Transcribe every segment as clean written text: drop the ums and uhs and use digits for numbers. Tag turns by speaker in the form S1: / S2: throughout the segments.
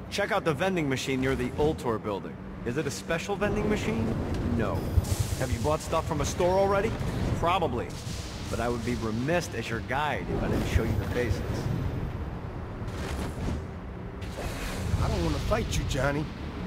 S1: Check out the vending machine near the Ultor building. Is it a special vending machine? No. Have you bought stuff from a store already? Probably. But I would be remiss as your guide if I didn't show you the basics.
S2: I don't want to fight you, Johnny.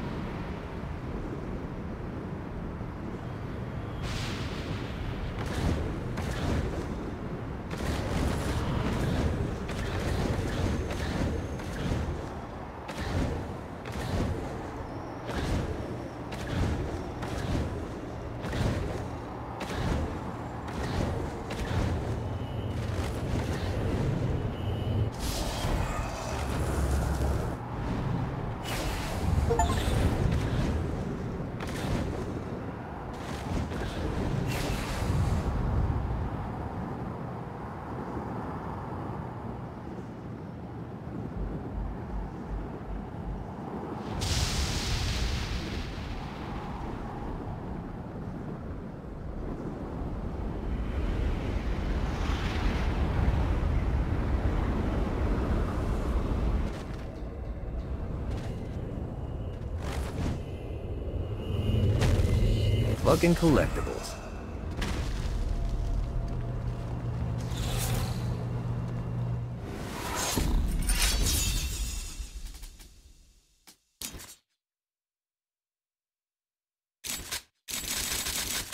S3: Fucking collectibles.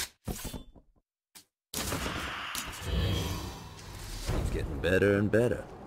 S3: Keeps getting better and better.